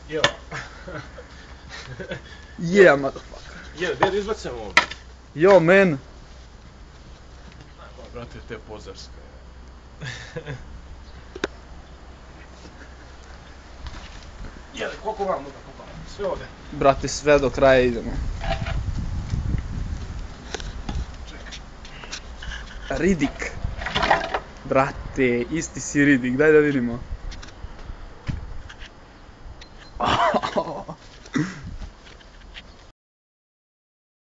Jo. Yeah, motherfucker. Je, gdje da izbacujemo ovdje? Yo, man. Ajmo, brate, te pozarske. Je, koliko vam mogu popavati? Sve ovdje. Brate, sve do kraja idemo. Ridik. Brate, isti si Ridik, daj da vidimo.